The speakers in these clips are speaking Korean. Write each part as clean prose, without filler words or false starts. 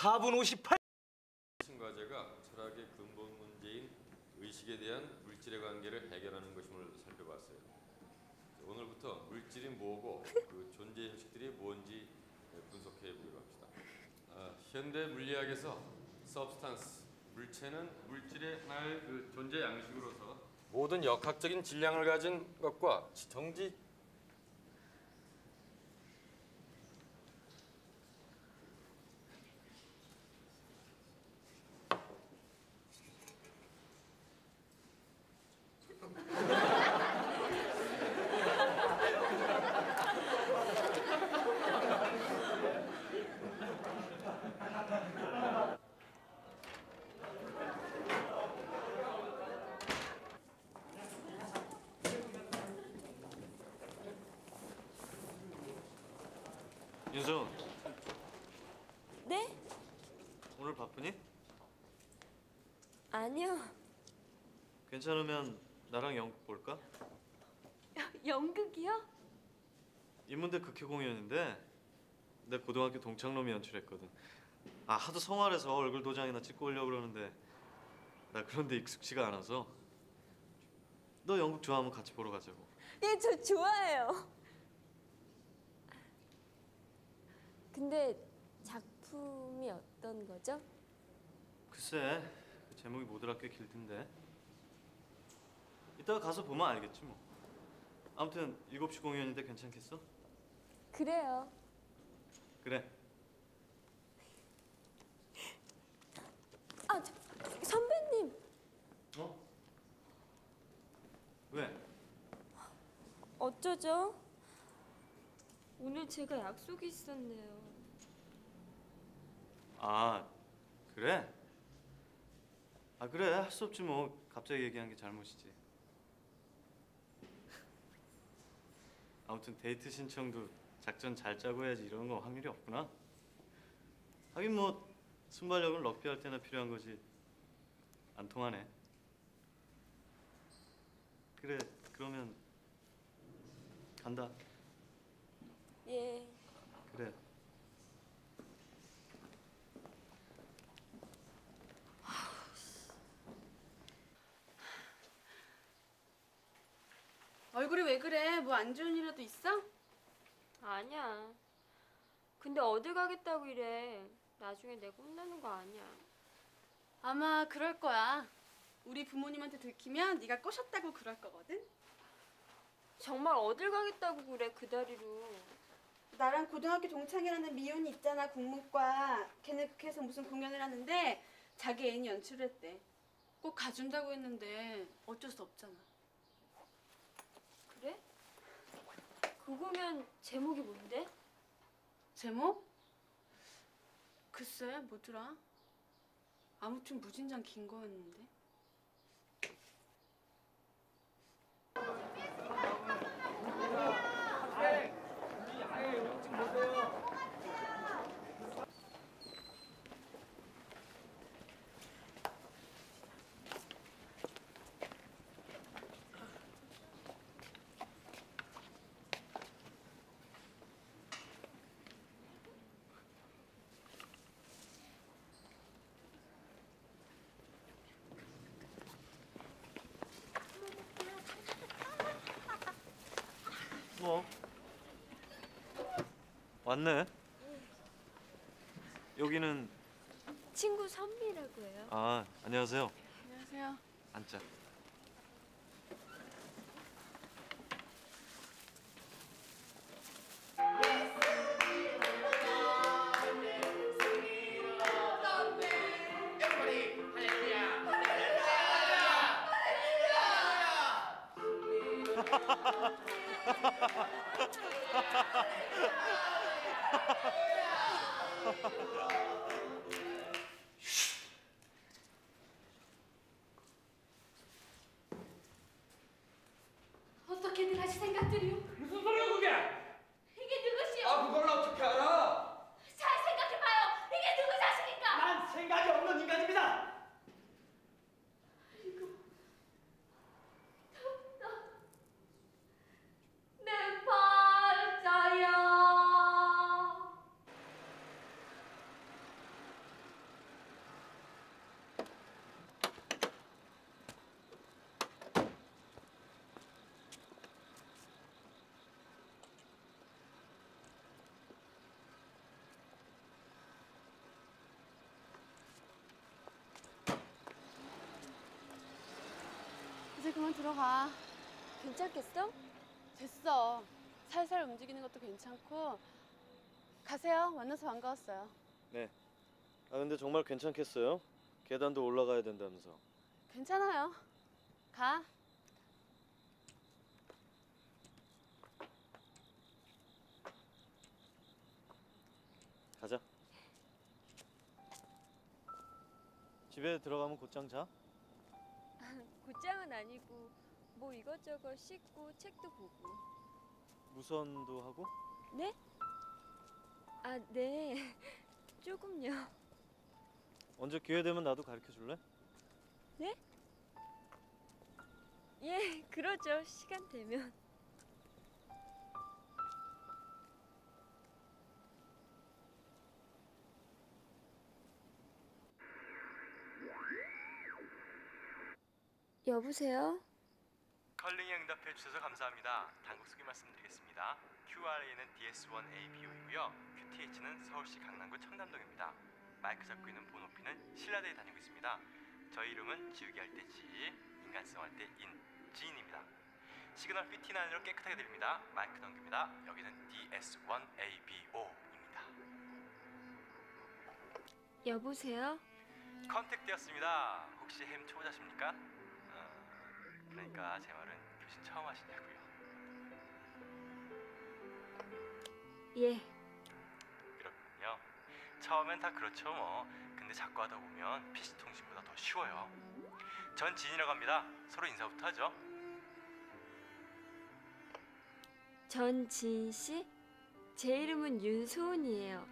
4분 58. 과제가 철학의 근본 문제인 의식에 대한 물질의 관계를 해결하는 것임을 살펴봤어요. 오늘부터 물질이 뭐고 그 존재 형식들이 뭔지 분석해 보기로 합시다. 현대 물리학에서 substance, 물체는 물질의 하나의 그 존재 양식으로서 모든 역학적인 질량을 가진 것과 정지 윤서. 네? 오늘 바쁘니? 아니요. 괜찮으면 나랑 연극 볼까? 연극이요? 인문대 극회 공연인데 내 고등학교 동창놈이 연출했거든. 하도 성활해서 얼굴 도장이나 찍고 오려고 그러는데 나 그런 데 익숙지가 않아서. 너 연극 좋아하면 같이 보러 가자고. 예, 저 좋아해요. 근데 작품이 어떤 거죠? 글쎄, 제목이 뭐더라 꽤 길던데. 이따가 가서 보면 알겠지 뭐. 아무튼 7시 공연인데 괜찮겠어? 그래요. 그래. 선배님. 어? 왜? 어쩌죠? 오늘 제가 약속이 있었네요. 그래? 그래, 할 수 없지 뭐. 갑자기 얘기한 게 잘못이지. 아무튼 데이트 신청도 작전 잘 짜고 해야지 이러는 건 확률이 없구나. 하긴 뭐 순발력은 럭비 할 때나 필요한 거지. 안 통하네. 그래, 그러면 간다. 예. 그래. 얼굴이 왜 그래? 뭐 안 좋은 일이라도 있어? 아니야. 근데 어딜 가겠다고 이래. 나중에 내가 혼나는 거 아니야. 아마 그럴 거야. 우리 부모님한테 들키면 네가 꼬셨다고 그럴 거거든? 정말 어딜 가겠다고 그래, 그 다리로. 나랑 고등학교 동창이라는 미혼이 있잖아, 국문과. 걔네 극회에서 무슨 공연을 하는데 자기 애인이 연출을 했대. 꼭 가준다고 했는데 어쩔 수 없잖아. 그래? 그 공연 제목이 뭔데? 제목? 글쎄, 뭐더라? 아무튼 무진장 긴 거였는데. 왔네. 여기는 친구 선미라고 해요. 안녕하세요. 안녕하세요. 앉자. 어떻게들 하실 생각들이요? 무슨 소리야 그게? 이게 누구시오? 그걸 어떻게 알아? 잘 생각해봐요. 이게 누구 자식인가? 난 생각이 없는 인간입니다. 내 팔자야. 이제 그만 들어가. 괜찮겠어? 됐어. 살살 움직이는 것도 괜찮고. 가세요. 만나서 반가웠어요. 네. 아 근데 정말 괜찮겠어요? 계단도 올라가야 된다면서. 괜찮아요. 가. 가자. 집에 들어가면 곧장 자? 곧장은 아니고 뭐 이것저것 씻고 책도 보고. 무선도 하고? 네? 아, 네. 조금요. 언제 기회 되면 나도 가르쳐 줄래? 네? 예, 그러죠. 시간 되면. 여보세요? 컬링에 응답해 주셔서 감사합니다. 단국 소개 말씀드리겠습니다. QRA는 DS1ABO이고요. QTH는 서울시 강남구 청담동입니다. 마이크 잡고 있는 본오피는 신라대에 다니고 있습니다. 저희 이름은 지우개 할 때 지, 인간성 할 때 인, 지인입니다. 시그널 PT9으로 깨끗하게 들립니다. 마이크 넘깁니다. 여기는 DS1ABO입니다. 여보세요? 컨택 되었습니다. 혹시 햄 초보자십니까? 그러니까 제 말은 교신 처음 하시냐고요. 예. 그렇군요. 처음엔 다 그렇죠 뭐. 근데 자꾸 하다 보면 PC통신보다 더 쉬워요. 전 진이라고 합니다. 서로 인사부터 하죠. 전지인 씨? 제 이름은 윤소은이에요.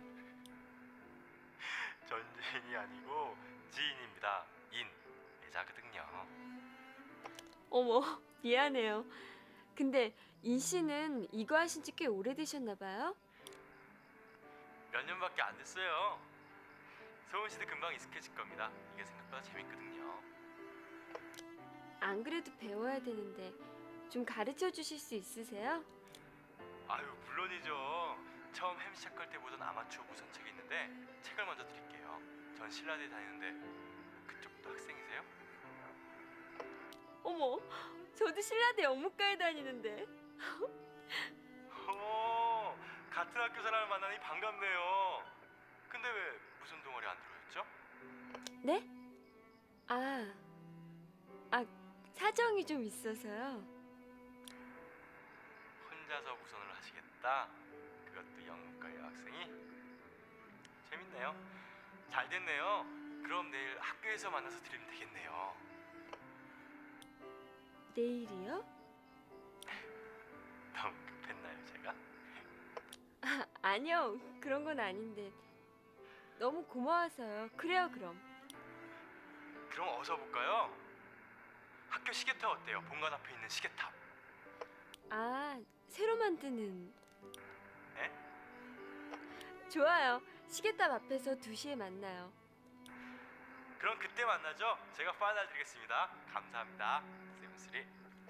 전진이 아니고 지인입니다. 인, 애자거든요. 어머, 미안해요. 근데 인 씨는 이거 하신 지 꽤 오래되셨나 봐요? 몇 년밖에 안 됐어요. 소은 씨도 금방 익숙해질 겁니다. 이게 생각보다 재밌거든요. 안 그래도 배워야 되는데 좀 가르쳐 주실 수 있으세요? 아유 물론이죠. 처음 햄 시작할 때 보던 아마추어 무선책이 있는데 책을 먼저 드릴게요. 전 신라대 다니는데 그쪽도 학생이세요? 어머, 저도 신라대 영문과에 다니는데. 오, 같은 학교 사람을 만나니 반갑네요. 근데 왜 무슨 동아리 안 들어오셨죠? 네? 아, 사정이 좀 있어서요. 혼자서 무선을 하시겠다? 그것도 영문과 여학생이? 재밌네요. 잘 됐네요. 그럼 내일 학교에서 만나서 드리면 되겠네요. 내일이요? 너무 급했나요 제가? 아니요, 그런 건 아닌데. 너무 고마워서요. 그래요, 그럼. 그럼 어서 볼까요? 학교 시계탑 어때요? 본관 앞에 있는 시계탑. 아, 새로 만드는. 네? 좋아요. 시계탑 앞에서 2시에 만나요. 그럼 그때 만나죠? 제가 파이널 드리겠습니다. 감사합니다. 세븐쓰리.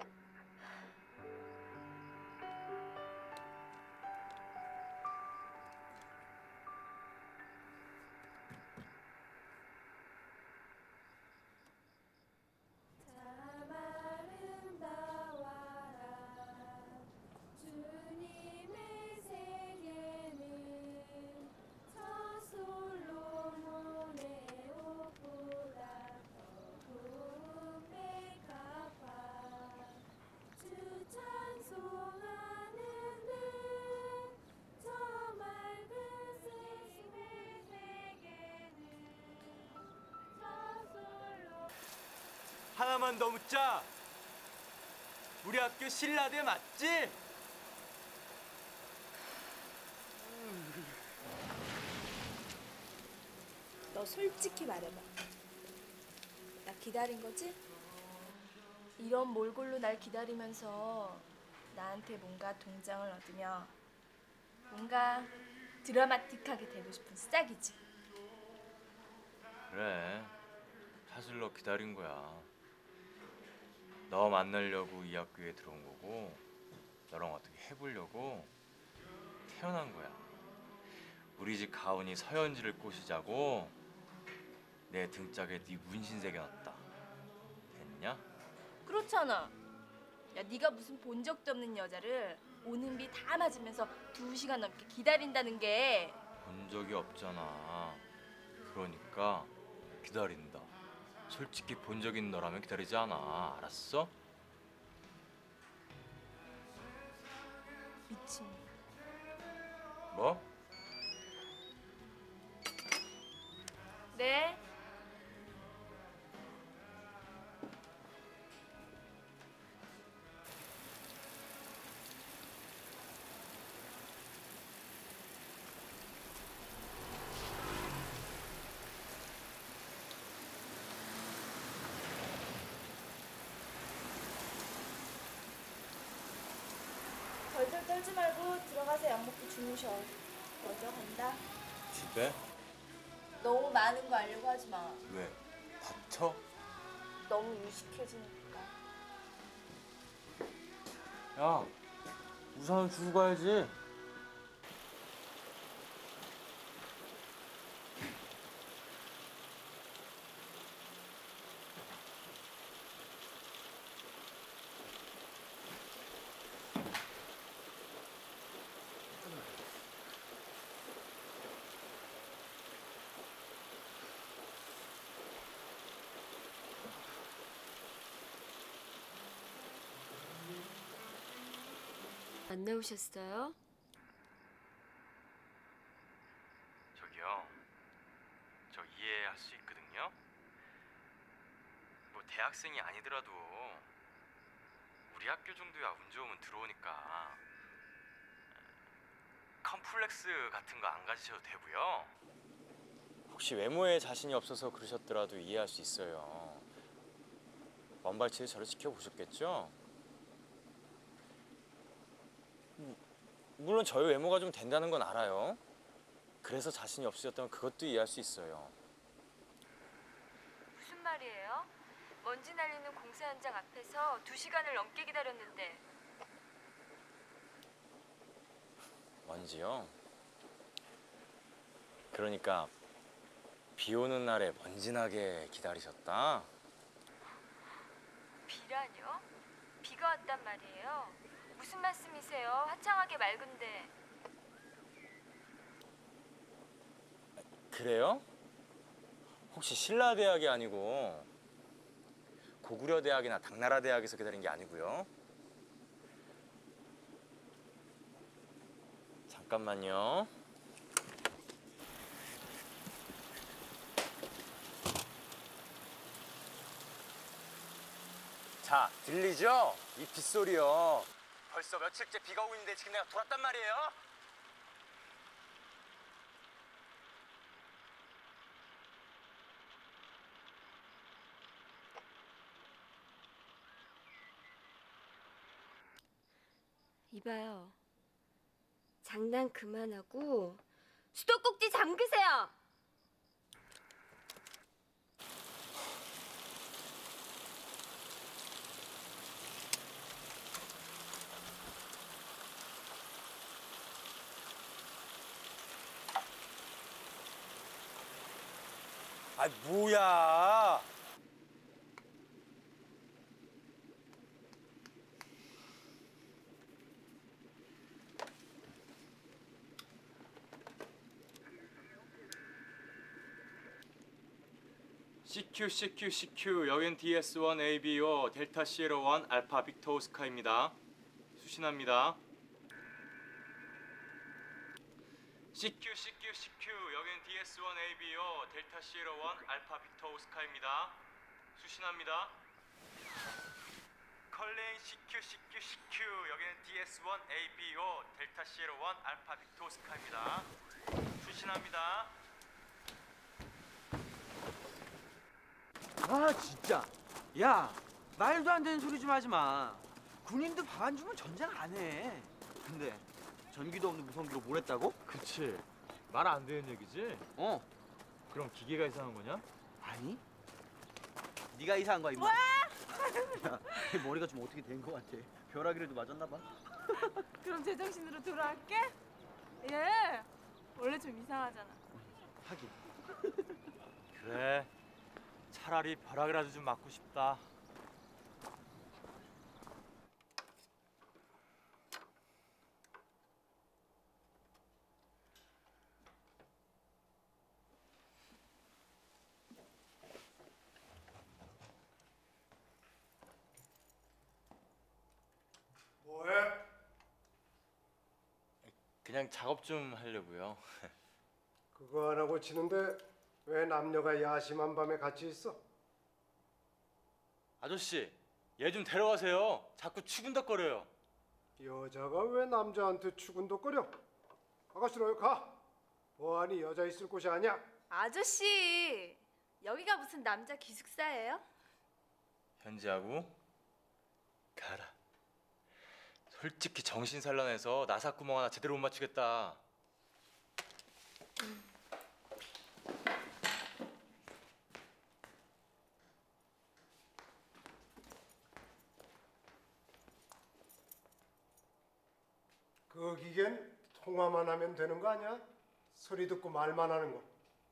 주님의 세계는 서솔로몬의 옷보다 더 고운 백합화 주 찬송하는 듯 저 맑은 세상의 세계는 서솔로 하나만 더 묻자. 우리 학교 신라대 맞지? 너 솔직히 말해봐. 나 기다린 거지? 이런 몰골로 날 기다리면서 나한테 뭔가 동장을 얻으며 뭔가 드라마틱하게 되고 싶은 싹이지. 그래. 사실 너 기다린 거야. 너 만나려고 이 학교에 들어온 거고 너랑 어떻게 해보려고 태어난 거야. 우리 집 가훈이 서연지를 꼬시자고 내 등짝에 네 문신 새겨놨다. 됐냐? 그렇 그렇잖아. 야, 네가 무슨 본 적도 없는 여자를 오는 비 다 맞으면서 2시간 넘게 기다린다는 게 본 적이 없잖아. 그러니까 기다린다. 솔직히 본 적 있는 너라면 기다리지 않아. 알았어? 미친. 뭐? 네. 덜덜 떨지 말고 들어가서 약 먹고 주무셔. 먼저 간다. 집에? 너무 많은 거 알려고 하지 마. 왜? 다쳐? 너무 유식해지니까. 야, 우산은 주고 가야지. 안 나오셨어요? 저기요. 저 이해할 수 있거든요. 뭐 대학생이 아니더라도 우리 학교 정도야 운 좋으면 들어오니까 컴플렉스 같은 거 안 가지셔도 되고요. 혹시 외모에 자신이 없어서 그러셨더라도 이해할 수 있어요. 먼발치를 저를 지켜보셨겠죠? 물론 저희 외모가 좀 된다는 건 알아요. 그래서 자신이 없으셨다면 그것도 이해할 수 있어요. 무슨 말이에요? 먼지 날리는 공사 현장 앞에서 2시간을 넘게 기다렸는데. 먼지요? 그러니까 비 오는 날에 먼지나게 기다리셨다? 비라뇨? 비가 왔단 말이에요? 무슨 말씀이세요? 화창하게 맑은데. 그래요? 혹시 신라대학이 아니고 고구려대학이나 당나라대학에서 기다린 게 아니고요? 잠깐만요. 자, 들리죠? 이 빗소리요. 벌써 며칠째 비가 오고 있는데 지금 내가 돌았단 말이에요? 이봐요. 장난 그만하고 수도꼭지 잠그세요. 아, 뭐야? CQ 여긴 DS1 ABO 델타 시에로 1 알파 빅터 오스카입니다. 수신합니다. CQ 여긴 DS1 ABO 델타 시에로 1 알파 빅터 오스카입니다. 수신합니다. 컬링 CQ 여기는 DS1 ABO 델타 시에로 1 알파 빅터 오스카입니다. 수신합니다. 아 진짜. 야 말도 안 되는 소리 좀 하지 마. 군인도 밥 안 주면 전쟁 안 해. 근데 전기도 없는 무선기로 뭘 했다고? 그치. 말 안 되는 얘기지? 어. 그럼 기계가 이상한 거냐? 아니? 네가 이상한 거야 임마. 야, 걔 머리가 좀 어떻게 된 거 같아. 벼락이라도 맞았나 봐. 그럼 제정신으로 돌아갈게. 얘 원래 좀 이상하잖아. 하긴. 그래. 차라리 벼락이라도 좀 맞고 싶다. 그냥 작업 좀 하려고요. 그거 안 하고 치는데 왜 남녀가 야심한 밤에 같이 있어? 아저씨, 얘 좀 데려가세요. 자꾸 추근덕거려요. 여자가 왜 남자한테 추근덕거려? 아가씨 너 가. 보안이 여자 있을 곳이 아니야. 아저씨, 여기가 무슨 남자 기숙사예요? 현지하고 가라. 솔직히 정신 산란해서 나사구멍 하나 제대로 못 맞추겠다. 그 기계는 통화만 하면 되는 거 아니야? 소리 듣고 말만 하는 거.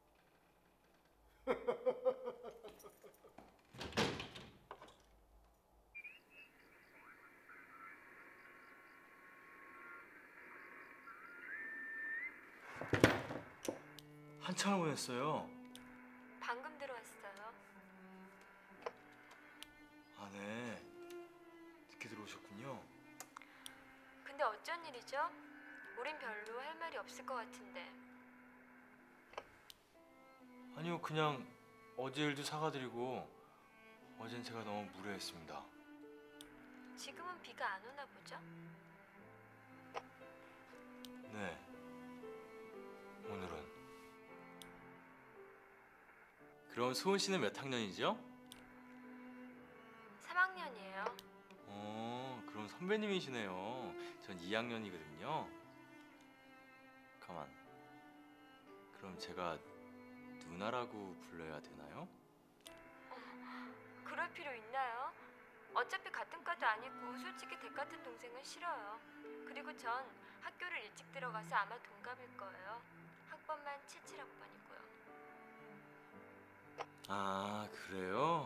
한참을 보냈어요. 방금 들어왔어요. 아, 네. 늦게 들어오셨군요. 근데 어쩐 일이죠? 우린 별로 할 말이 없을 것 같은데. 아니요, 그냥 어제 일도 사과드리고 어젠 제가 너무 무례했습니다. 지금은 비가 안 오나 보죠? 네. 오늘은. 그럼 소은 씨는 몇 학년이죠? 3학년이에요. 그럼 선배님이시네요. 전 2학년이거든요. 가만. 그럼 제가 누나라고 불러야 되나요? 그럴 필요 있나요? 어차피 같은 과도 아니고 솔직히 댁 같은 동생은 싫어요. 그리고 전 학교를 일찍 들어가서 아마 동갑일 거예요. 학번만 77학번이고요. 아, 그래요?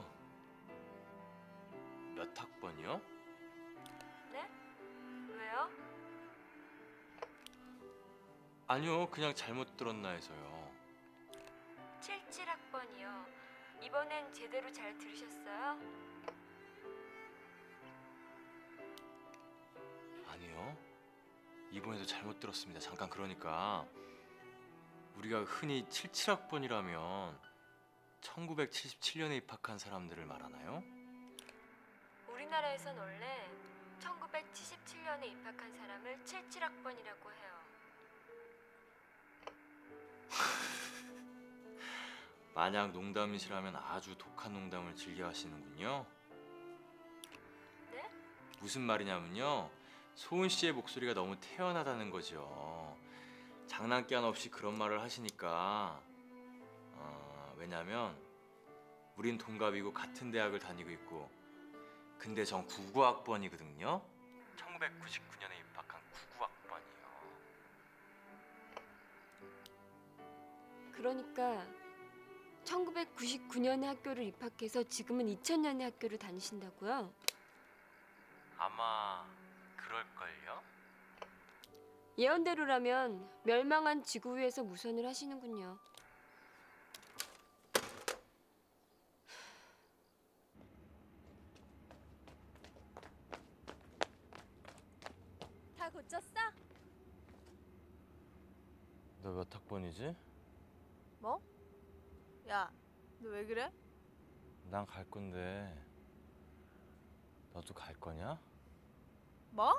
몇 학번이요? 네? 왜요? 아니요, 그냥 잘못 들었나 해서요. 77학번이요. 이번엔 제대로 잘 들으셨어요? 아니요. 이번에도 잘못 들었습니다. 잠깐, 그러니까 우리가 흔히 77학번이라면 1977년에 입학한 사람들을 말하나요? 우리나라에선 원래 1977년에 입학한 사람을 77학번이라고 해요. 만약 농담이시라면 아주 독한 농담을 즐겨 하시는군요. 네? 무슨 말이냐면요. 소은 씨의 목소리가 너무 태연하다는 거죠. 장난기 하나 없이 그런 말을 하시니까 왜냐면 우린 동갑이고 같은 대학을 다니고 있고 근데 전 99학번이거든요. 1999년에 입학한 99학번이요. 그러니까 1999년에 학교를 입학해서 지금은 2000년에 학교를 다니신다고요? 아마 그럴걸요? 예언대로라면 멸망한 지구 위에서 무선을 하시는군요. 다 고쳤어? 너 몇 학번이지? 뭐? 야, 너 왜 그래? 난 갈 건데 너도 갈 거냐? 뭐?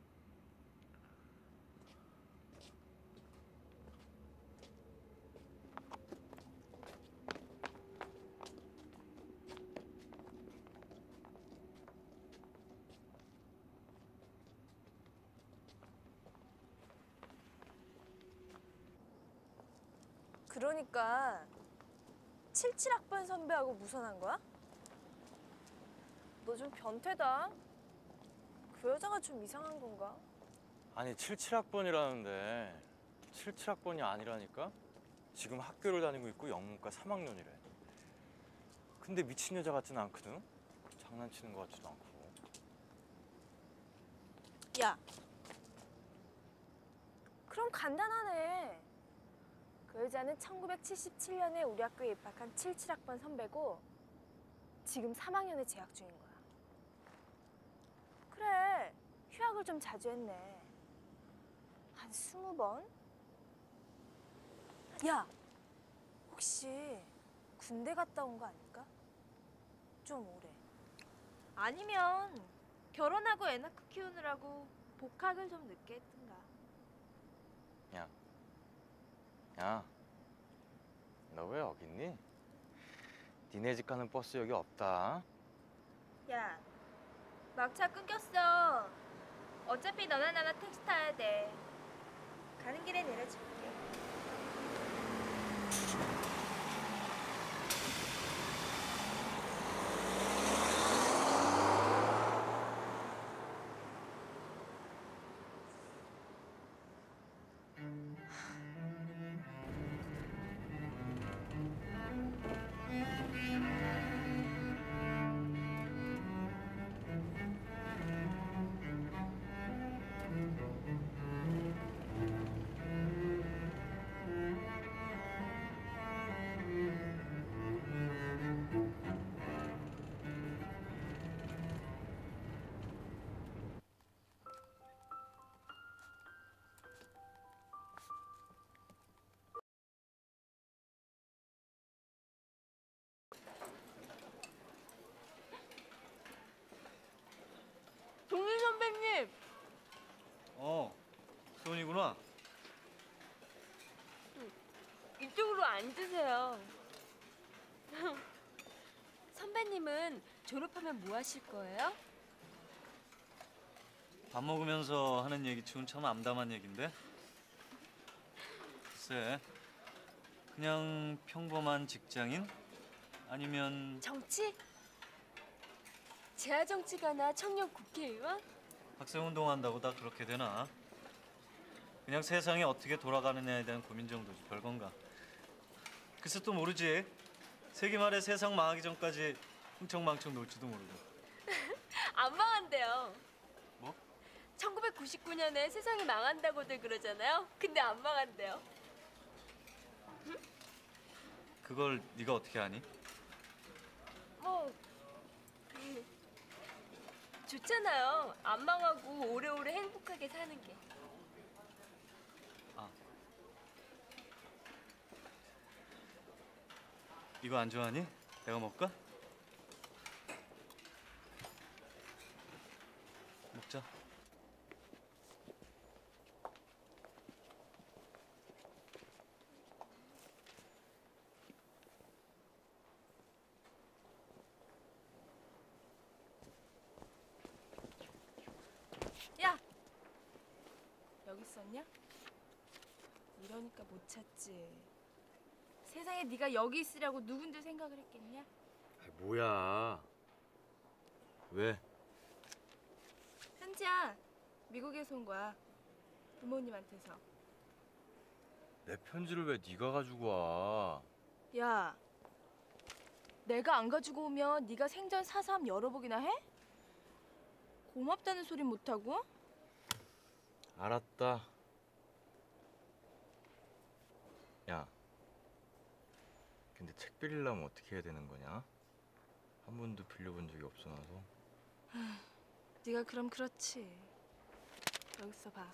그러니까 77학번 선배하고 무선한 거야? 너 좀 변태다. 그 여자가 좀 이상한 건가? 아니 77학번이라는데 77학번이 아니라니까? 지금 학교를 다니고 있고 영문과 3학년이래. 근데 미친 여자 같진 않거든? 장난치는 것 같지도 않고. 야, 그럼 간단하네. 그 여자는 1977년에 우리 학교에 입학한 77학번 선배고 지금 3학년에 재학 중인 거야. 그래, 휴학을 좀 자주 했네. 한 20번? 야, 혹시 군대 갔다 온 거 아닐까? 좀 오래. 아니면 결혼하고 애 낳고 키우느라고 복학을 좀 늦게 했든가. 야, 너 왜 여기 있니? 니네 집 가는 버스 여기 없다. 야, 막차 끊겼어. 어차피 너나 나나 택시 타야 돼. 가는 길에 내려줄게. 동일 선배님. 소은이구나. 이쪽으로 앉으세요. 선배님은 졸업하면 뭐 하실 거예요? 밥 먹으면서 하는 얘기 치곤 참 암담한 얘긴데. 글쎄, 그냥 평범한 직장인? 아니면 정치? 재하정치가나 청년 국회의원? 학생운동한다고 다 그렇게 되나? 그냥 세상이 어떻게 돌아가느냐에 대한 고민 정도지 별건가. 글쎄 또 모르지. 세기 말에 세상 망하기 전까지 흥청망청 놀지도 모르고. 안 망한대요. 뭐? 1999년에 세상이 망한다고들 그러잖아요. 근데 안 망한대요. 그걸 네가 어떻게 아니? 뭐 좋잖아요. 안 망하고 오래오래 행복하게 사는 게. 이거 안 좋아하니? 내가 먹을까? 먹자. 야! 여기 있었냐? 이러니까 못 찾지. 세상에 네가 여기 있으라고 누군데 생각을 했겠냐? 뭐야? 왜? 편지야. 미국에서 온 거야. 부모님한테서. 내 편지를 왜 네가 가지고 와? 야, 내가 안 가지고 오면 네가 생전 사삼 여러 번이나 해? 고맙다는 소리 못하고? 알았다. 야, 근데 책 빌리려면 어떻게 해야 되는 거냐? 한 번도 빌려본 적이 없어 나서. 네가 그럼 그렇지. 여기서 봐.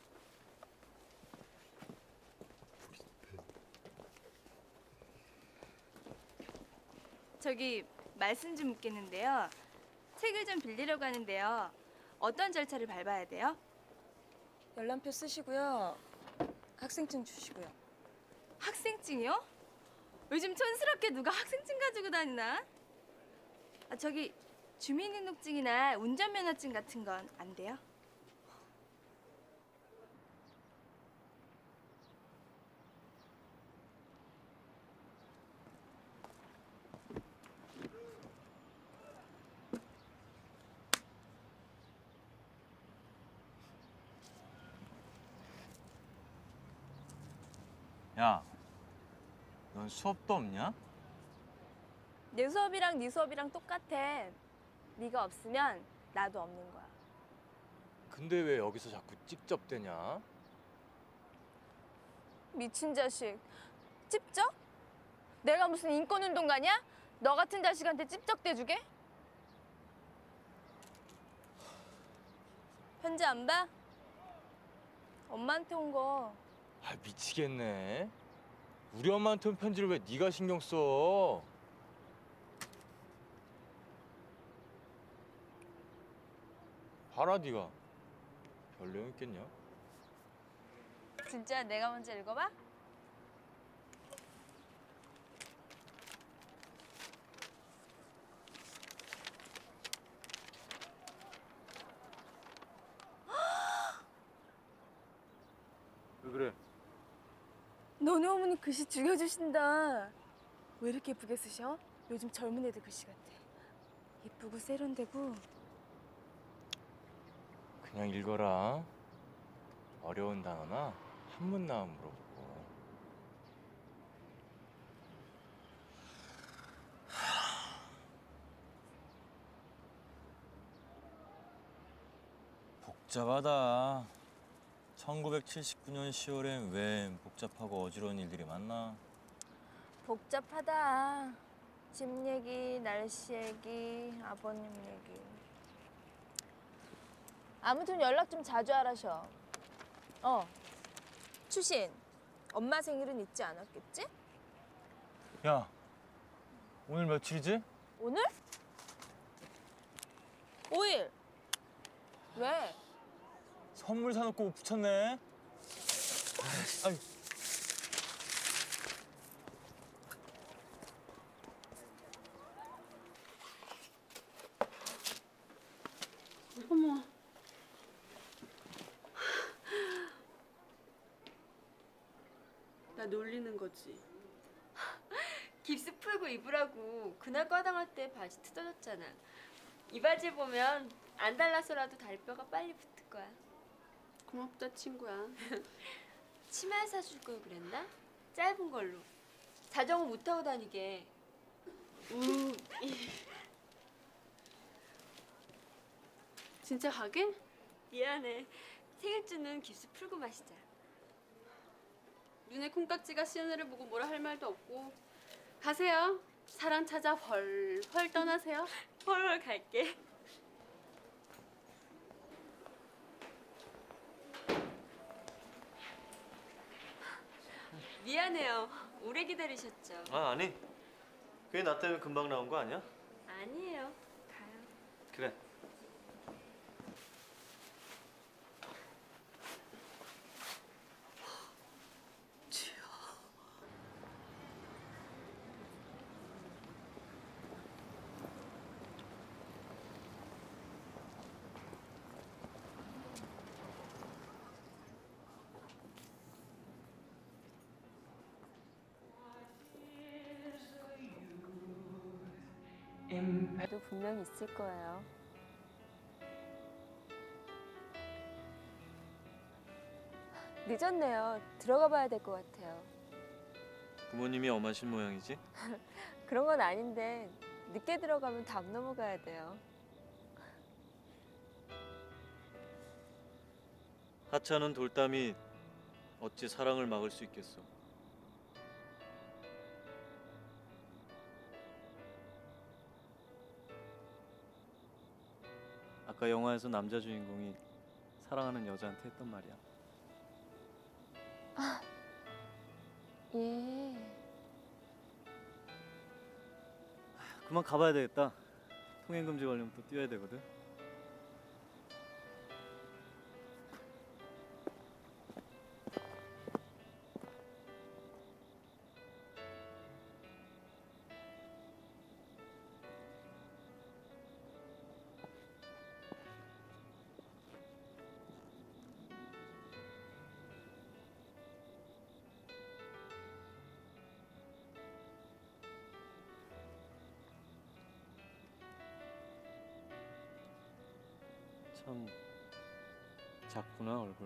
저기 말씀 좀 묻겠는데요. 책을 좀 빌리려고 하는데요. 어떤 절차를 밟아야 돼요? 열람표 쓰시고요. 학생증 주시고요. 학생증이요? 요즘 촌스럽게 누가 학생증 가지고 다니나? 저기 주민등록증이나 운전면허증 같은 건 안 돼요? 야, 넌 수업도 없냐? 내 수업이랑 네 수업이랑 똑같아. 네가 없으면 나도 없는 거야. 근데 왜 여기서 자꾸 찝쩍대냐? 미친 자식. 찝쩍? 내가 무슨 인권운동가냐? 너 같은 자식한테 찝쩍대주게? 편지 안 봐? 엄마한테 온 거. 아 미치겠네. 우리 엄마한테 온 편지를 왜 네가 신경 써? 봐라 네가. 별 내용 있겠냐? 진짜 내가 먼저 읽어봐? 왜 그래? 너네 어머니 글씨 죽여주신다. 왜 이렇게 예쁘게 쓰셔? 요즘 젊은 애들 글씨 같아. 예쁘고 세련되고. 그냥 읽어라. 어려운 단어나 한문 나오면 물어보고. 복잡하다. 1979년 10월엔 왜 복잡하고 어지러운 일들이 많나? 복잡하다. 집 얘기, 날씨 얘기, 아버님 얘기. 아무튼 연락 좀 자주 하라셔. 추신, 엄마 생일은 잊지 않았겠지? 야, 오늘 며칠이지? 오늘? 5일. 왜? 선물 사놓고 붙였네. 아니. 어머. 나 놀리는 거지. 깁스 풀고 입으라고 그날 과당할 때 바지 뜯어졌잖아. 이 바지 보면 안 달라서라도 다리뼈가 빨리 붙을 거야. 고맙다 친구야. 치마 사줄 걸 그랬나? 짧은 걸로. 자전거 못 타고 다니게. 진짜 가게? 미안해. 생일주는 깁스 풀고 마시자. 눈에 콩깍지가 시연을 보고 뭐라 할 말도 없고. 가세요. 사랑 찾아 헐헐 떠나세요. 헐헐 갈게. 미안해요. 오래 기다리셨죠? 아니. 그게 나 때문에 금방 나온 거 아니야? 아니에요. 가요. 그래. 도 분명히 있을 거예요. 늦었네요. 들어가 봐야 될 것 같아요. 부모님이 엄하신 모양이지? 그런 건 아닌데 늦게 들어가면 담 넘어가야 돼요. 하찮은 돌담이 어찌 사랑을 막을 수 있겠어? 아까 영화에서 남자 주인공이 사랑하는 여자한테 했던 말이야. 예. 그만 가봐야 되겠다. 통행금지 걸리면 또 뛰어야 되거든. 참 작구나 얼굴.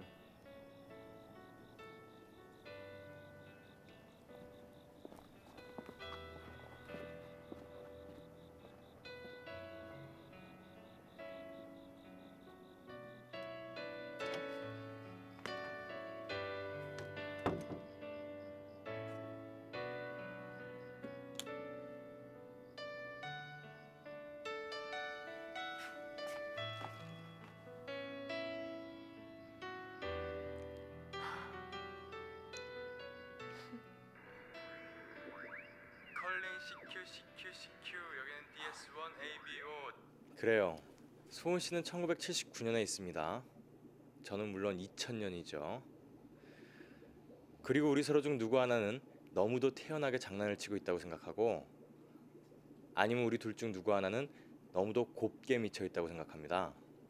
CQ 여기는 DS1 ABO. 그래요. 소은 씨는 1979년에 있습니다. 저는 물론 2000년이죠. 그리고 우리 서로 중 누구 하나는 너무도 태연하게 장난을 치고 있다고 생각하고, 아니면 우리 둘 중 누구 하나는 너무도 곱게 미쳐 있다고 생각합니다.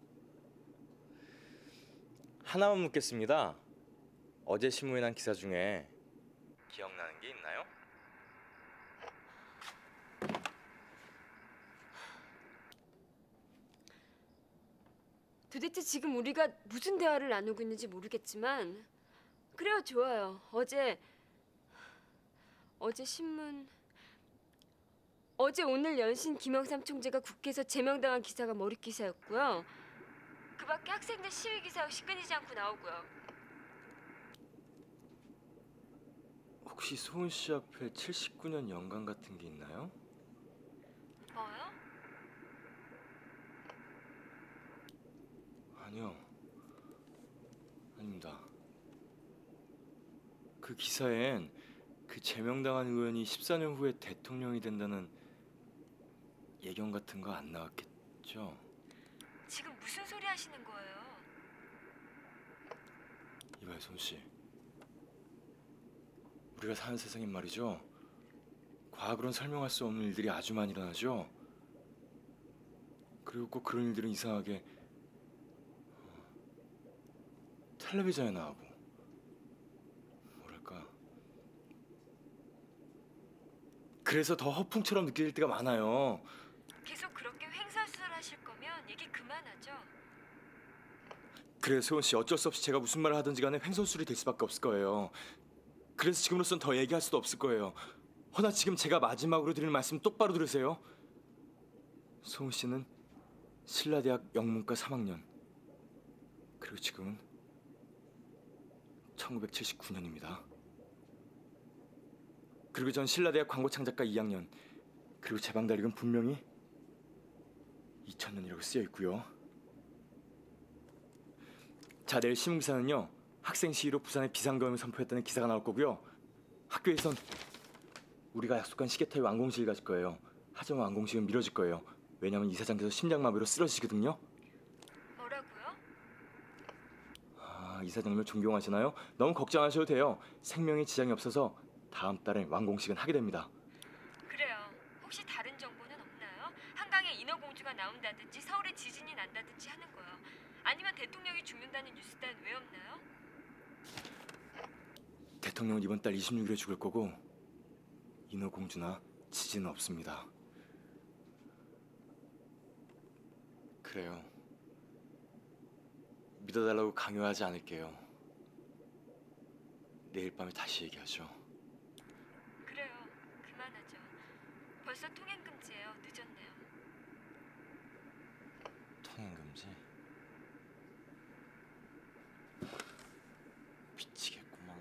하나만 묻겠습니다. 어제 신문에 난 기사 중에 기억나는 게 있나요? 도대체 지금 우리가 무슨 대화를 나누고 있는지 모르겠지만 그래요, 좋아요. 어제 신문 어제 오늘 연신 김영삼 총재가 국회에서 제명당한 기사가 머릿 기사였고요. 그 밖에 학생들 시위 기사 역시 끊이지 않고 나오고요. 혹시 소은 씨 앞에 79년 연강 같은 게 있나요? 뭐요? 아니요. 아닙니다. 그 기사엔 그 제명당한 의원이 14년 후에 대통령이 된다는 예견 같은 거 안 나왔겠죠? 지금 무슨 소리 하시는 거예요? 이봐요, 소은 씨. 우리가 사는 세상엔 말이죠. 과학으론 설명할 수 없는 일들이 아주 많이 일어나죠. 그리고 꼭 그런 일들은 이상하게 텔레비전에 나오고, 뭐랄까, 그래서 더 허풍처럼 느껴질 때가 많아요. 계속 그렇게 횡설수설하실 거면 얘기 그만하죠. 그래, 소은 씨, 어쩔 수 없이 제가 무슨 말을 하든지 간에 횡설수설이 될 수밖에 없을 거예요. 그래서 지금으로선 더 얘기할 수도 없을 거예요. 허나 지금 제가 마지막으로 드리는 말씀 똑바로 들으세요. 소은 씨는 신라대학 영문과 3학년, 그리고 지금은 1979년입니다. 그리고 전 신라대학 광고창작과 2학년, 그리고 제 방 달력은 분명히 2000년이라고 쓰여 있고요. 자, 내일 신문기사는요, 학생 시위로 부산에 비상경을 선포했다는 기사가 나올 거고요. 학교에선 우리가 약속한 시계타임 완공식을 가질 거예요. 하지만 완공식은 미뤄질 거예요. 왜냐면 이사장께서 심장마비로 쓰러지시거든요. 뭐라고요? 아, 이사장님을 존경하시나요? 너무 걱정하셔도 돼요. 생명에 지장이 없어서 다음 달에 완공식은 하게 됩니다. 그래요. 혹시 다른 정보는 없나요? 한강에 인어공주가 나온다든지 서울에 지진이 난다든지 하는 거요. 아니면 대통령이 죽는다는 뉴스 따윈 왜 없나요? 대통령은 이번 달 26일에 죽을 거고 인어공주나 지진은 없습니다. 그래요. 믿어달라고 강요하지 않을게요. 내일 밤에 다시 얘기하죠. 그래요. 그만하죠. 벌써 통행금지예요. 늦었네요. 통행금지? 미치겠구만.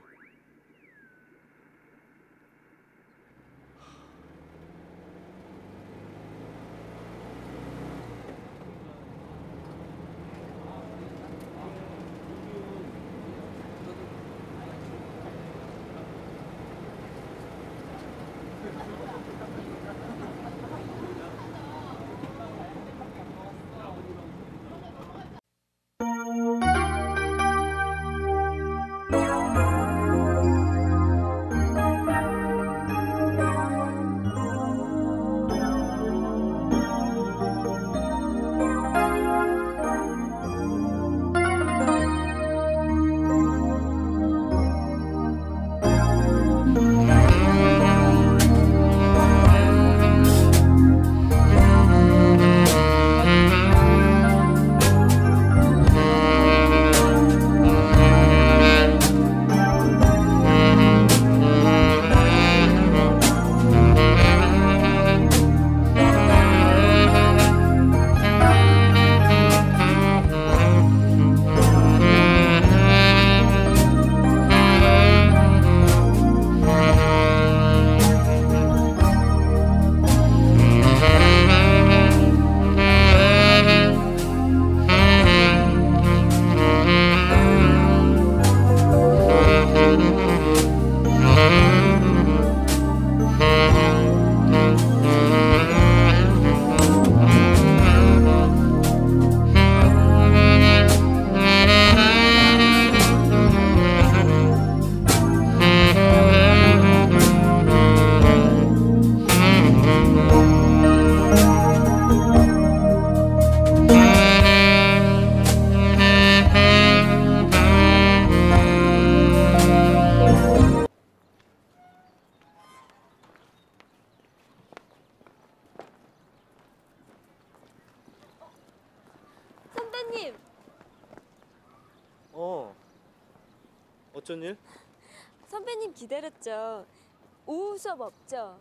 어쩐 일? 선배님 기다렸죠. 오후 수업 없죠?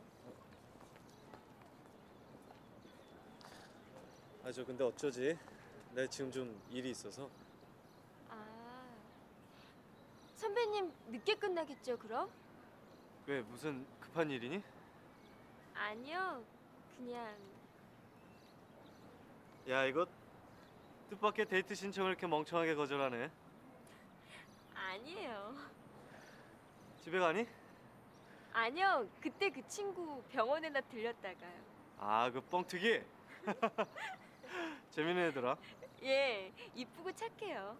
저 근데 어쩌지? 내가 지금 좀 일이 있어서. 아, 선배님 늦게 끝나겠죠 그럼? 왜 무슨 급한 일이니? 아니요, 그냥 야 이거 뜻밖의 데이트 신청을 이렇게 멍청하게 거절하네. 아니에요. 집에 가니? 아니요, 그때 그 친구 병원에나 들렸다가요. 아 그 뻥튀기? 재밌는 애더라. 예, 이쁘고 착해요.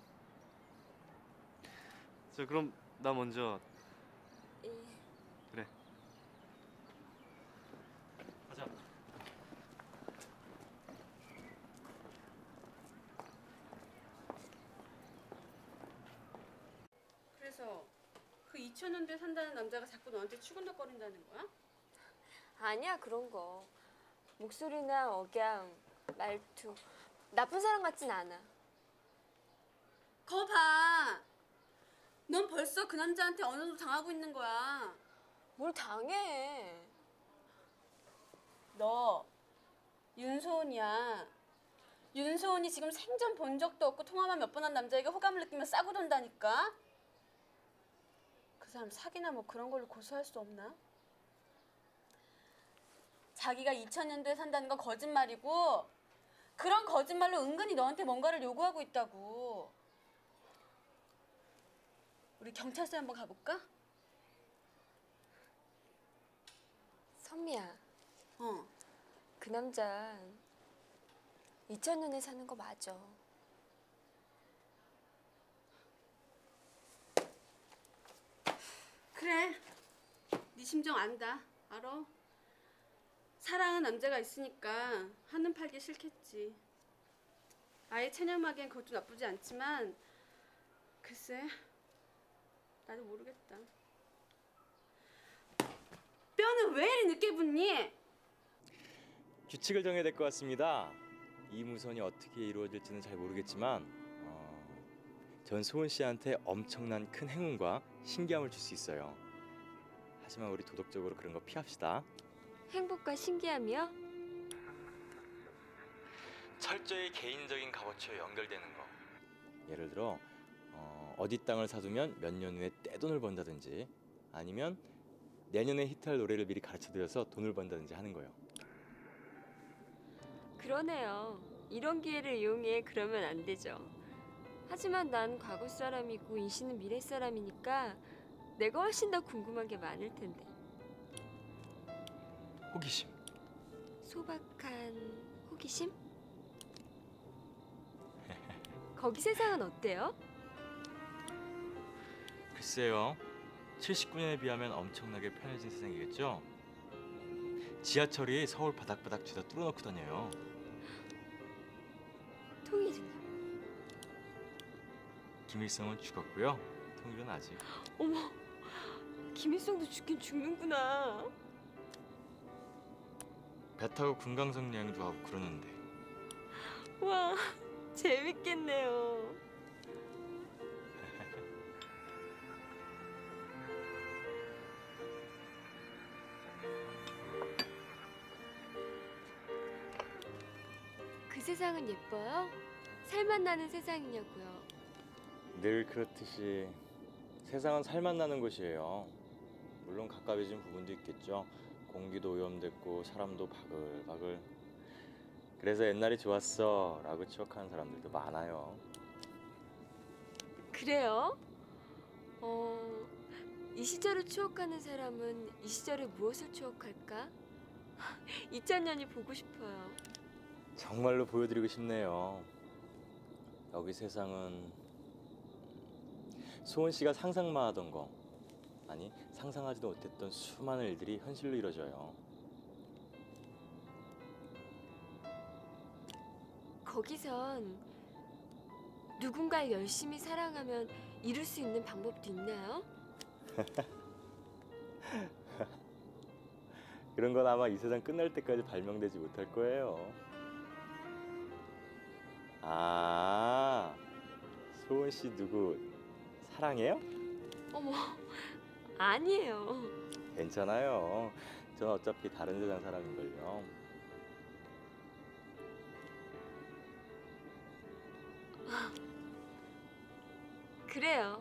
저 그럼 나 먼저. 예. 그래. 가자. 그래서 그 2000년대에 산다는 남자가 자꾸 너한테 추근덕거린다는 거야? 아니야, 그런 거. 목소리나 억양, 말투 나쁜 사람 같진 않아. 거 봐. 넌 벌써 그 남자한테 어느 정도 당하고 있는 거야. 뭘 당해. 너 윤소은이야. 윤소은이 지금 생전 본 적도 없고 통화만 몇 번 한 남자에게 호감을 느끼며 싸고 돈다니까. 그 사람 사기나 뭐 그런 걸로 고소할 수 없나? 자기가 2000년도에 산다는 건 거짓말이고 그런 거짓말로 은근히 너한테 뭔가를 요구하고 있다고. 우리 경찰서에 한번 가볼까? 선미야, 어. 그 남자 2000년에 사는 거 맞아. 그래. 네 심정 안다. 알아. 사랑하는 남자가 있으니까 한눈 팔기 싫겠지. 아예 체념하기엔 그것도 나쁘지 않지만 글쎄 나도 모르겠다. 뼈는 왜 이리 늦게 붙니? 규칙을 정해야 될 것 같습니다. 이 무선이 어떻게 이루어질지는 잘 모르겠지만 전 소은 씨한테 엄청난 큰 행운과 신기함을 줄 수 있어요. 하지만 우리 도덕적으로 그런 거 피합시다. 행복과 신기함이요? 철저히 개인적인 값어치와 연결되는 거. 예를 들어 어디 땅을 사두면 몇 년 후에 떼돈을 번다든지 아니면 내년에 히트할 노래를 미리 가르쳐드려서 돈을 번다든지 하는 거예요. 그러네요. 이런 기회를 이용해 그러면 안 되죠. 하지만 난 과거 사람이고 인씨는 미래 사람이니까 내가 훨씬 더 궁금한 게 많을 텐데. 호기심. 소박한 호기심? 거기 세상은 어때요? 글쎄요. 79년에 비하면 엄청나게 편해진 세상이겠죠? 지하철이 서울 바닥바닥 죄다 뚫어놓고 다녀요. 통일은요? 김일성은 죽었고요. 통일은 아직. 어머, 김일성도 죽긴 죽는구나. 배 타고 금강석 여행도 하고 그러는데. 와, 재밌겠네요. 그 세상은 예뻐요? 살맛 나는 세상이냐고요. 늘 그렇듯이 세상은 살맛 나는 곳이에요. 물론 가까워진 부분도 있겠죠. 공기도 오염됐고 사람도 바글바글. 그래서 옛날이 좋았어 라고 추억하는 사람들도 많아요. 그래요? 이 시절을 추억하는 사람은 이 시절에 무엇을 추억할까? 2000년이 보고 싶어요. 정말로 보여드리고 싶네요. 여기 세상은 소은 씨가 상상만 하던 거, 아니 상상하지도 못했던 수많은 일들이 현실로 이루어져요. 거기선 누군가를 열심히 사랑하면 이룰 수 있는 방법도 있나요? 그런 건 아마 이 세상 끝날 때까지 발명되지 못할 거예요. 아, 소은 소은 씨 누구 사랑해요? 어머, 아니에요. 괜찮아요. 전 어차피 다른 세상 사람인걸요. 그래요.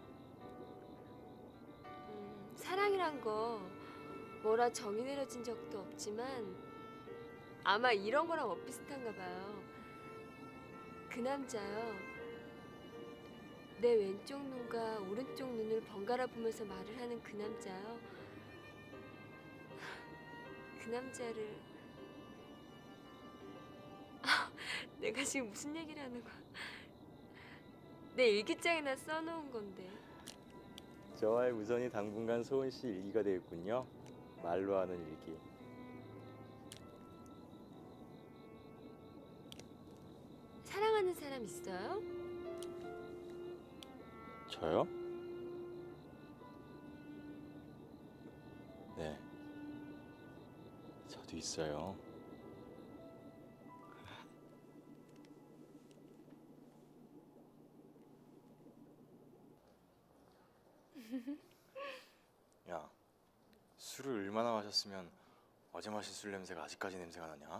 사랑이란 거 뭐라 정의 내려진 적도 없지만 아마 이런 거랑 엇비슷한가 봐요. 그 남자요. 내 왼쪽 눈과 오른쪽 눈을 번갈아 보면서 말을 하는 그 남자요. 그 남자를 내가 지금 무슨 얘기를 하는 거야? 내 일기장에나 써놓은 건데. 저와의 우선이 당분간 소은 씨 일기가 되겠군요. 말로 하는 일기. 사랑하는 사람 있어요? 저요? 네. 저도 있어요. 야, 술을 얼마나 마셨으면 어제 마신 술 냄새가 아직까지 냄새가 나냐?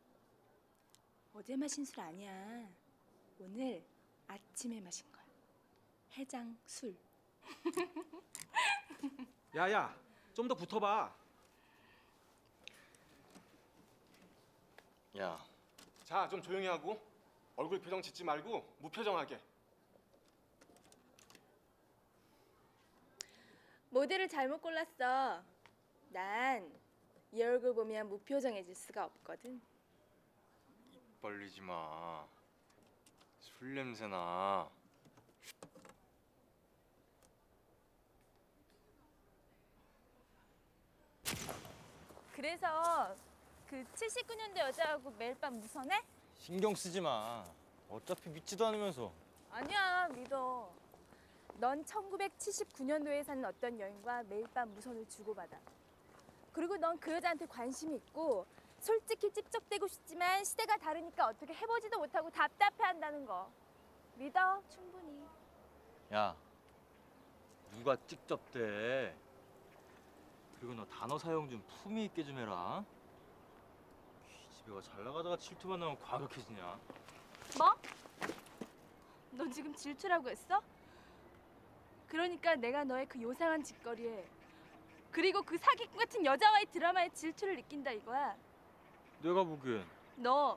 어제 마신 술 아니야. 오늘 아침에 마신 거야. 해장 술. 야야, 좀 더 붙어봐. 야, 자, 좀 조용히 하고 얼굴 표정 짓지 말고 무표정하게. 모델을 잘못 골랐어. 난 이 얼굴 보면 무표정해질 수가 없거든. 벌리지 마. 술 냄새 나. 그래서 그 79년대 여자하고 매일 밤 무선해? 신경 쓰지 마. 어차피 믿지도 않으면서. 아니야, 믿어. 넌 1979년도에 사는 어떤 여인과 매일 밤 무선을 주고받아. 그리고 넌 그 여자한테 관심이 있고 솔직히 찝쩍대고 싶지만 시대가 다르니까 어떻게 해보지도 못하고 답답해한다는 거. 믿어, 충분히. 야, 누가 찍접대? 그리고 너 단어 사용 좀 품위 있게 좀 해라. 기집애가 잘 나가다가 질투만 나면 과격해지냐? 뭐? 너 지금 질투라고 했어? 그러니까 내가 너의 그 요상한 짓거리에 그리고 그 사기꾼 같은 여자와의 드라마에 질투를 느낀다 이거야. 내가 보기엔 너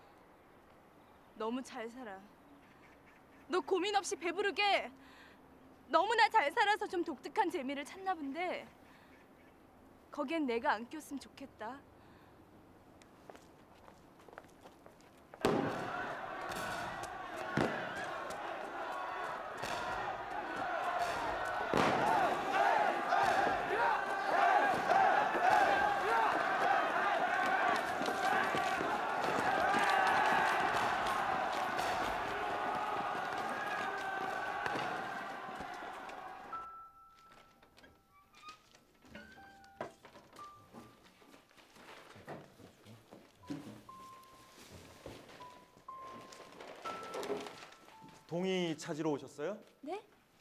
너무 잘 살아. 너 고민 없이 배부르게 너무나 잘 살아서 좀 독특한 재미를 찾나 본데 거기엔 내가 안 꼈으면 좋겠다. 동의 찾으러 오셨어요? 네?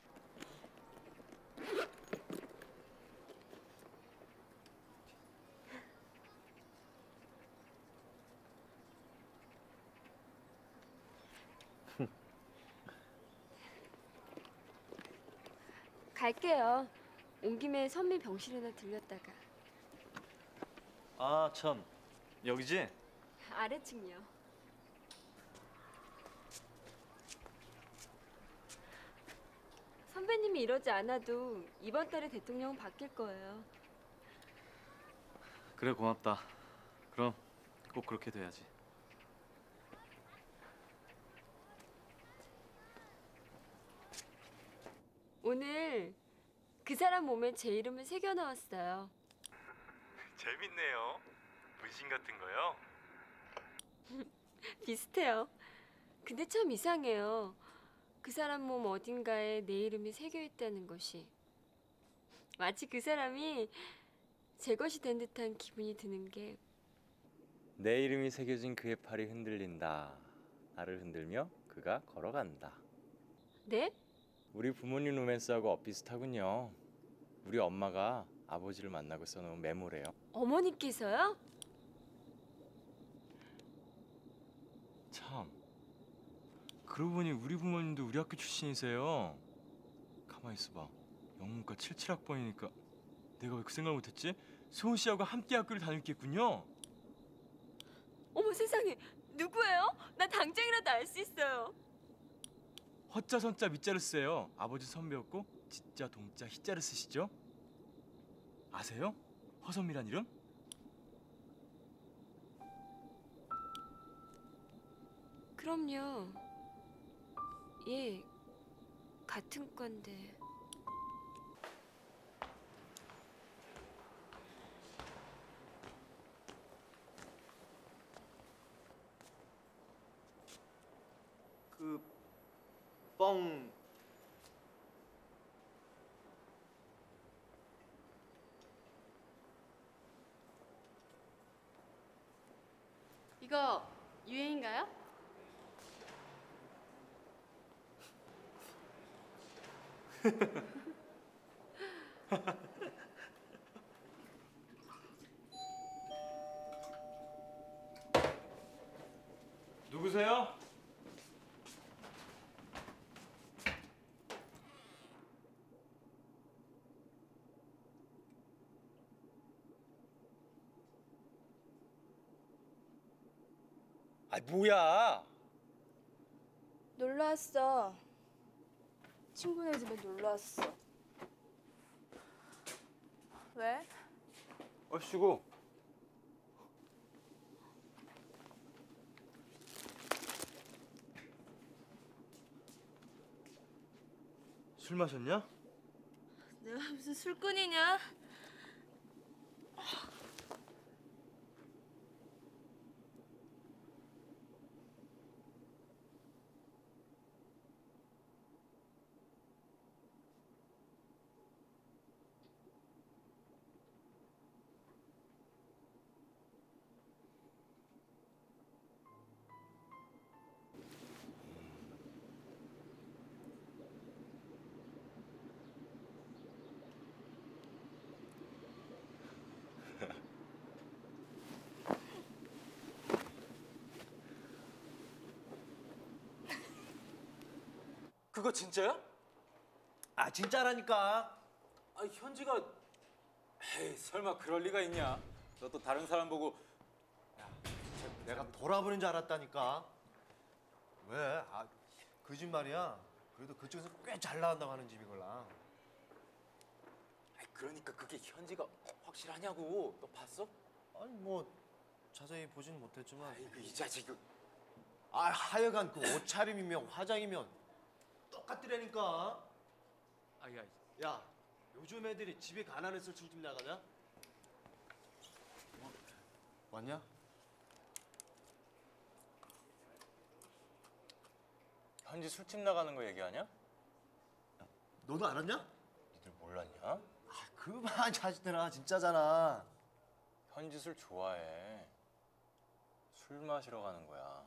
갈게요. 온 김에 선미 병실이나 들렸다가. 아, 참. 여기지? 아래층이요. 선배님이 이러지 않아도 이번 달에 대통령은 바뀔 거예요. 그래, 고맙다. 그럼 꼭 그렇게 돼야지. 오늘 그 사람 몸에 제 이름을 새겨 넣었어요. 재밌네요. 문신 같은 거요? 비슷해요. 근데 참 이상해요. 그 사람 몸 어딘가에 내 이름이 새겨 있다는 것이. 마치 그 사람이 제 것이 된 듯한 기분이 드는 게. 내 이름이 새겨진 그의 팔이 흔들린다. 나를 흔들며 그가 걸어간다. 네? 우리 부모님 로맨스하고 엇비슷하군요. 우리 엄마가 아버지를 만나고 써놓은 메모래요. 어머니께서요? 참, 그러고 보니 우리 부모님도 우리 학교 출신이세요. 가만히 있어봐. 영문과 77학번이니까 내가 왜 그 생각을 못했지? 소은 씨하고 함께 학교를 다녔겠군요. 어머 세상에, 누구예요? 나 당장이라도 알 수 있어요. 허자 선자 밑자를 쓰세요. 아버지 선배였고 지자 동자 희자를 쓰시죠? 아세요? 허선미란 이름? 그럼요. 예, 같은 건데. 뻥. 이거 유행인가요? 누구세요? 아 뭐야? 놀러 왔어. 친구네 집에 놀러 왔어. 왜? 얼씨구. 술 마셨냐? 내가 무슨 술꾼이냐? 그거 진짜야? 아 진짜라니까. 아 현지가. 에이 설마 그럴 리가 있냐? 너 또 다른 사람 보고 야, 내가 돌아보는 줄 알았다니까. 왜? 아 거짓말이야. 그래도 그쪽에서 꽤 잘 나간다고 하는 집이걸라. 아니, 그러니까 그게 현지가 확실하냐고. 너 봤어? 아니 뭐 자세히 보진 못했지만. 아이고 이 자식. 아 하여간 그 옷차림이면 화장이면 똑같더라니까. 아야. 야 요즘 애들이 집에 가난해서 술집 나가냐? 왔냐? 현지 술집 나가는 거 얘기하냐? 너도 안 왔냐? 니들 몰랐냐? 아 그만 자식들아 진짜잖아. 현지 술 좋아해. 술 마시러 가는 거야.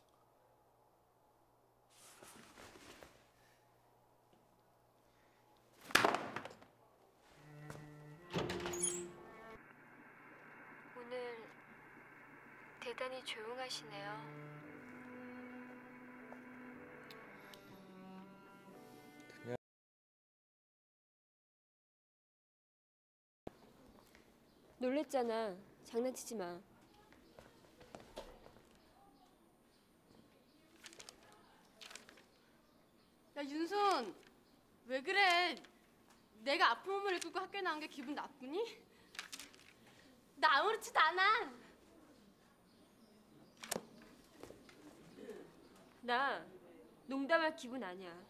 오늘 대단히 조용하시네요. 놀랬잖아. 장난치지 마. 야 윤손, 왜 그래? 내가 아픈 몸을 이끌고 학교에 나온 게 기분 나쁘니? 나 아무렇지도 않아. 나 농담할 기분 아니야.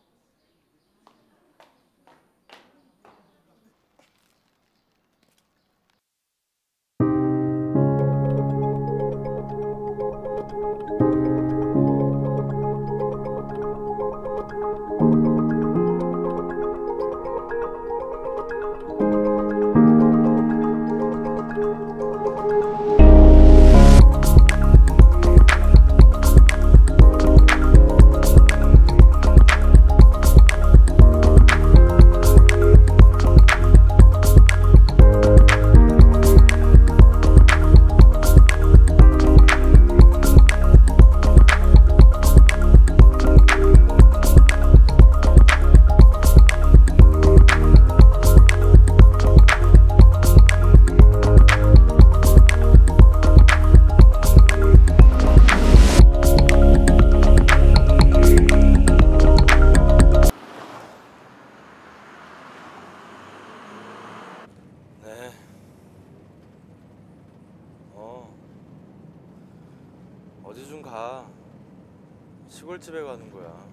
시골집에 가는 거야.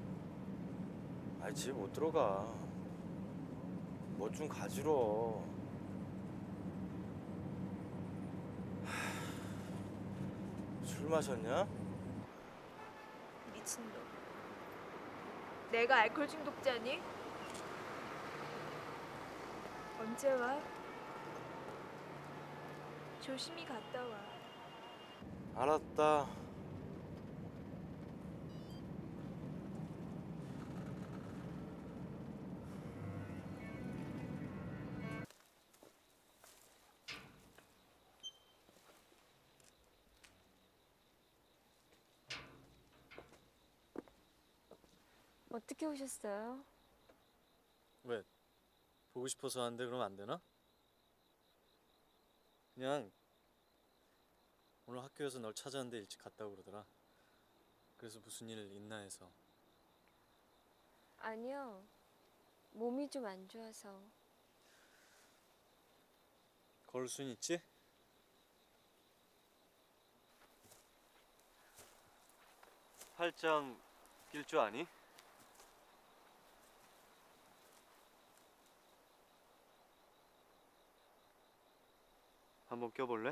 아이 집 못 들어가. 뭐 좀 가지러. 술 마셨냐? 미친놈. 내가 알코올 중독자니? 언제 와? 조심히 갔다 와. 알았다. 어떻게 오셨어요? 왜? 보고 싶어서 하는데 그러면 안 되나? 그냥 오늘 학교에서 널 찾았는데 일찍 갔다고 그러더라. 그래서 무슨 일 있나 해서. 아니요. 몸이 좀 안 좋아서. 걸을 순 있지? 팔짱 낄 줄 아니? 한번 껴볼래?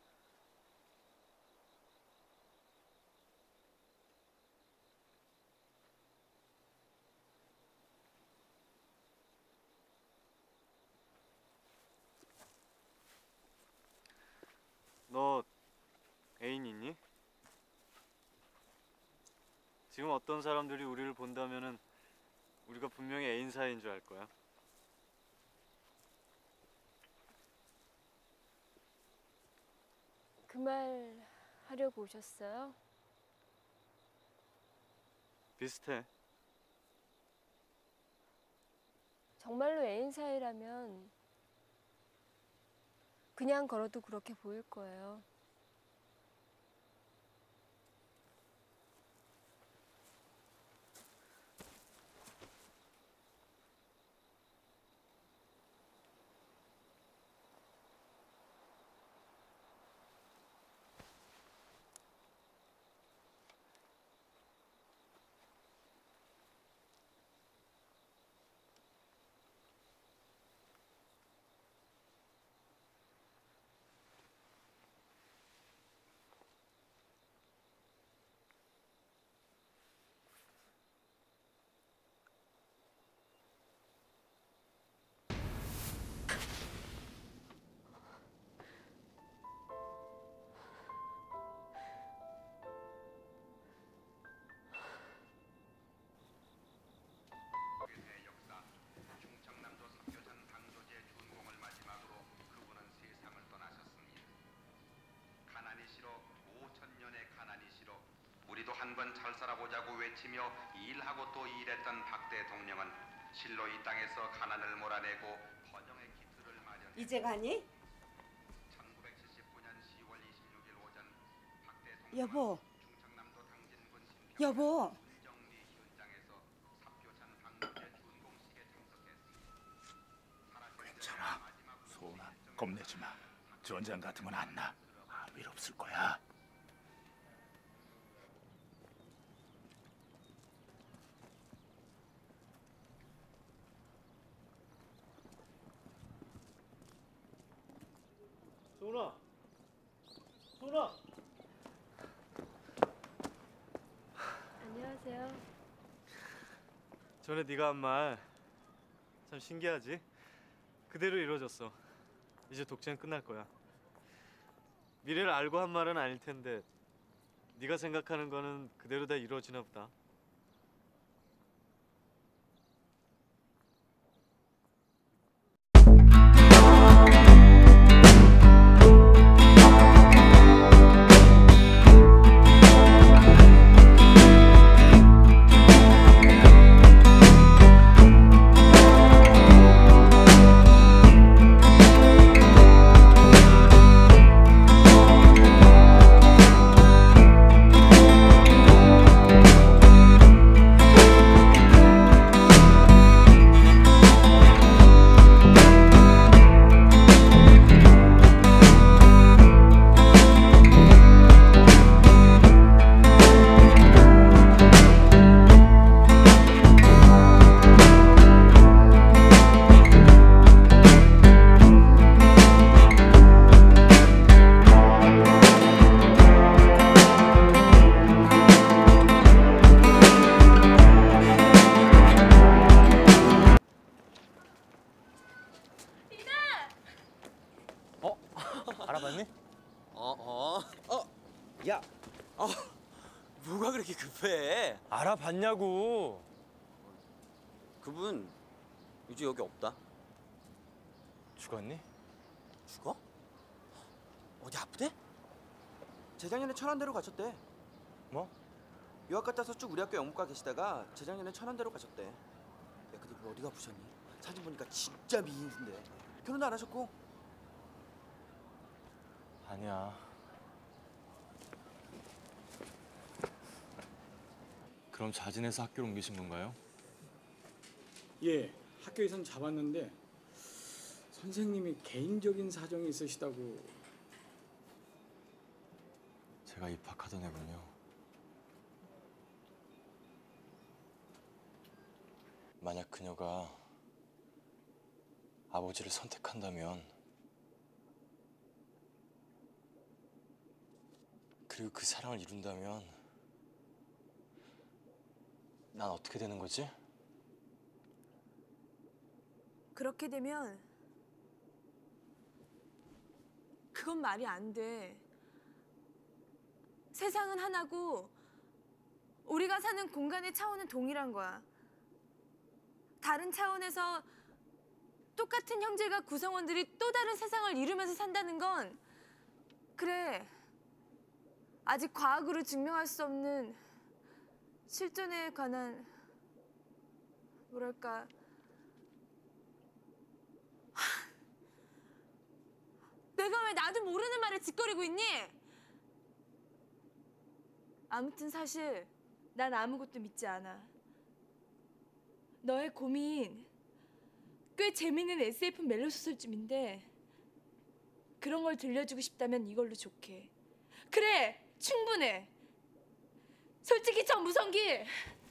너 애인 있니? 지금 어떤 사람들이 우리를 본다면은 우리가 분명히 애인 사이인 줄 알 거야. 그 말 하려고 오셨어요? 비슷해. 정말로 애인 사이라면 그냥 걸어도 그렇게 보일 거예요. 우리도 한번 잘 살아보자고 외치며 일하고 또 일했던 박 대통령은 실로 이 땅에서 가난을 몰아내고 번영의 기틀을 마련. 이제 가니? 1979년 10월 26일 오전 박 대통령은 여보. 충청남도 당진군 여보. 문정리 현장에서 삽교찬 방조제 준공식에 참석했습니다. 괜찮아. 소은아, 겁내지 마. 전장 같은 건 안 나. 아무 일 없을 거야. 소은아! 소은아! 안녕하세요. 전에 네가 한 말 참 신기하지? 그대로 이루어졌어. 이제 독재는 끝날 거야. 미래를 알고 한 말은 아닐 텐데 네가 생각하는 거는 그대로 다 이루어지나 보다. 알아봤냐고. 그분 이제 여기 없다. 죽었니? 죽어? 어디 아프대? 재작년에 천안대로 가셨대. 뭐? 유학 갔다 와서 쭉 우리 학교 영문과 계시다가 재작년에 천안대로 가셨대. 야, 근데 그 어디가 아프셨니? 사진 보니까 진짜 미인인데. 결혼도 안 하셨고. 아니야. 그럼 자진해서 학교로 옮기신 건가요? 예, 학교에선 잡았는데 선생님이 개인적인 사정이 있으시다고. 제가 입학하던 애군요. 만약 그녀가 아버지를 선택한다면, 그리고 그 사랑을 이룬다면 난 어떻게 되는 거지? 그렇게 되면 그건 말이 안 돼. 세상은 하나고 우리가 사는 공간의 차원은 동일한 거야. 다른 차원에서 똑같은 형제가 구성원들이 또 다른 세상을 이루면서 산다는 건, 그래, 아직 과학으로 증명할 수 없는 실존에 관한, 뭐랄까, 내가 왜 나도 모르는 말을 짓거리고 있니? 아무튼 사실 난 아무것도 믿지 않아. 너의 고민 꽤 재밌는 SF 멜로 소설쯤인데, 그런 걸 들려주고 싶다면 이걸로 좋게. 그래, 충분해. 솔직히 저 무성기,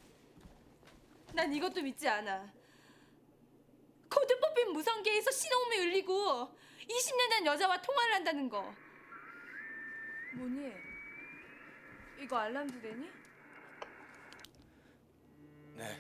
난 이것도 믿지 않아. 코드 뽑힌 무성기에서 신호음이 울리고 20년 된 여자와 통화를 한다는 거. 뭐니? 이거 알람도 되니? 네.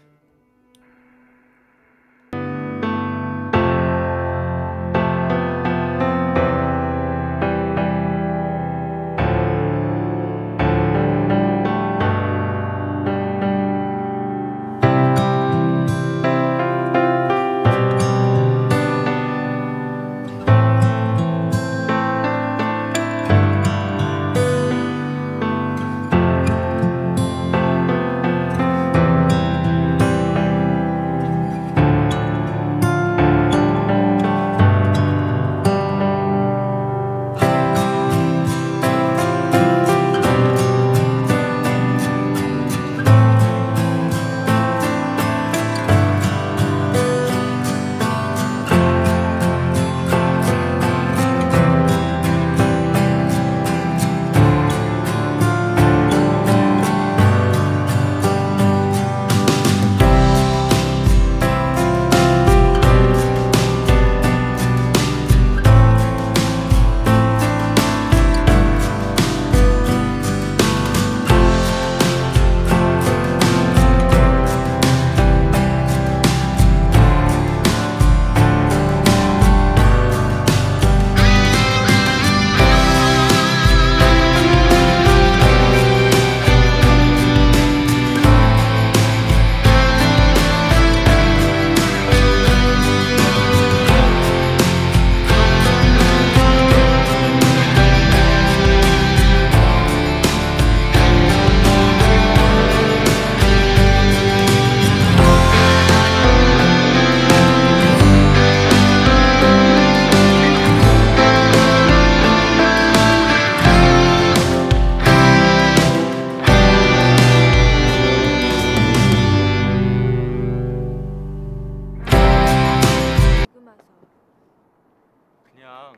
그냥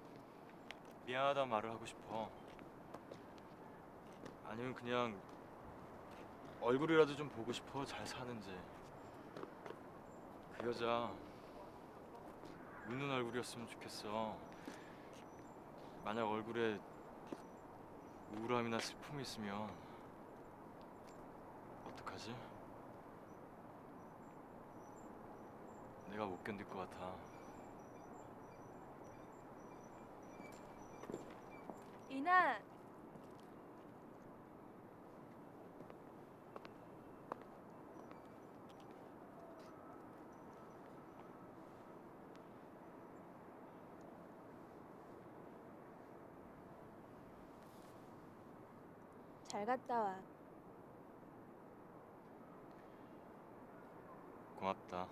미안하다는 말을 하고 싶어. 아니면 그냥 얼굴이라도 좀 보고 싶어. 잘 사는지. 그 여자 웃는 얼굴이었으면 좋겠어. 만약 얼굴에 우울함이나 슬픔이 있으면 어떡하지? 내가 못 견딜 것 같아. 이나, 잘 갔다 와. 고맙다.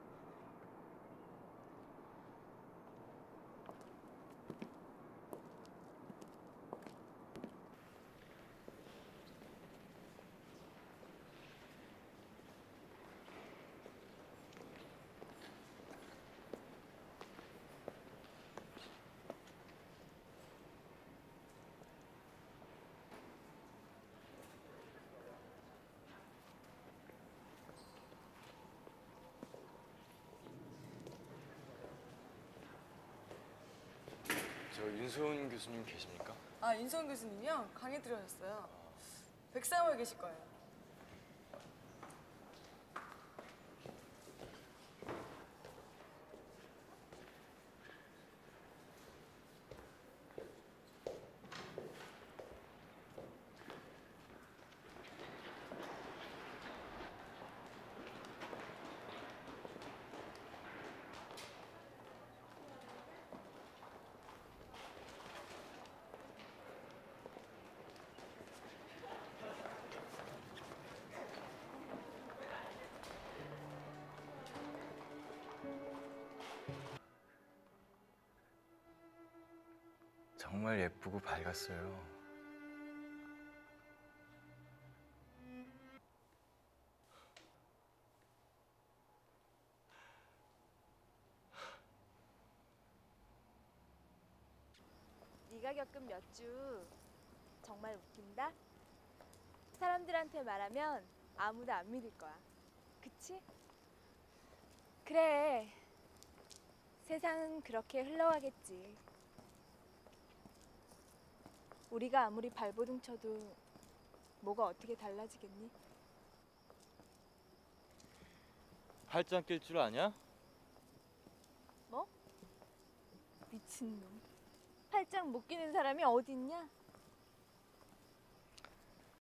저 윤소은 교수님 계십니까? 아, 윤소은 교수님이요? 강의 들어오셨어요. 103호에 계실 거예요. 정말 예쁘고 밝았어요. 네가 겪은 몇 주 정말 웃긴다. 사람들한테 말하면 아무도 안 믿을 거야. 그치? 그래. 세상은 그렇게 흘러가겠지. 우리가 아무리 발버둥 쳐도 뭐가 어떻게 달라지겠니? 팔짱 낄 줄 아냐? 뭐? 미친놈. 팔짱 못 끼는 사람이 어디 있냐?